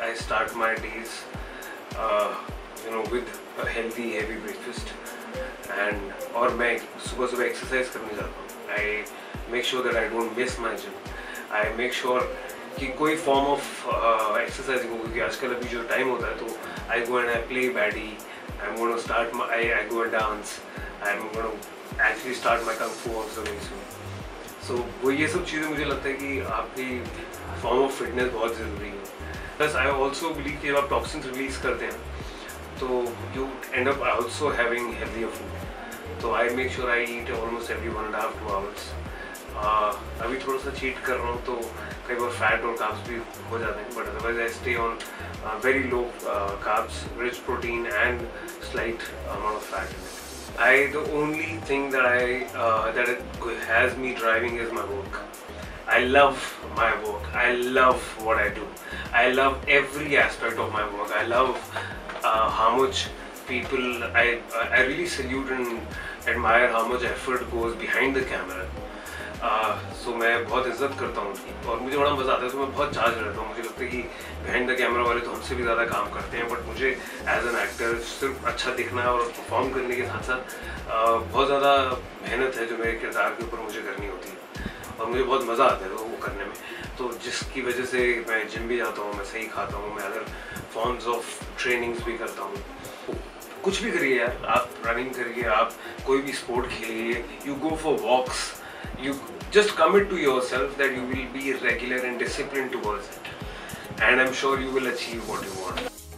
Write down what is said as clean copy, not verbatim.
I start my days with a healthy heavy breakfast and और मैं सुबह exercise करने जाता हूँ. I make sure that I don't miss my gym. I make sure कि कोई फॉर्म ऑफ एक्सरसाइज हो, क्योंकि आजकल अभी जो टाइम होता है तो I go and I play baddie, I'm going to start my I go and dance, I'm going to actually start my kung fu also very soon. So वो ये सब चीज़ें मुझे लगता है कि आपकी फॉर्म ऑफ फिटनेस बहुत ज़रूरी है. प्लस आई ऑल्सो बिलीव कि जब आप टॉक्सिन्स रिलीज करते हैं तो you end up also having healthier food. तो I make sure I eat almost every 1.5-2 hours. अभी थोड़ा सा चीट कर रहा हूँ तो कई बार फैट और कार्ब्स भी हो जाते हैं, but otherwise I stay on very low carbs, rich protein and slight amount of fat. The only thing that it has me driving is my work. I love my work. I love what I do. I love every aspect of my work. I love how much people I really salute and admire how much effort goes behind the camera. So मैं बहुत इज्जत करता हूँ उसकी और मुझे बड़ा मज़ा आता है. तो मैं बहुत चार्ज रहता हूँ. मुझे लगता है कि बिहाइंड द कैमरा वाले तो हमसे भी ज़्यादा काम करते हैं, बट मुझे एज एन एक्टर सिर्फ अच्छा दिखना और परफॉर्म करने के साथ साथ बहुत ज़्यादा मेहनत है जो मेरे किरदार के ऊपर मुझे करनी होती है और मुझे बहुत मज़ा आता है वो करने में. तो जिसकी वजह से मैं जिम भी जाता हूँ, मैं सही खाता हूँ, मैं अदर फॉर्म्स ऑफ ट्रेनिंग्स भी करता हूँ. कुछ भी करिए यार, आप रनिंग करिए, आप कोई भी स्पोर्ट खेलिए, you go for walks, you just commit to yourself that you will be regular and disciplined towards it, and I'm sure you will achieve what you want.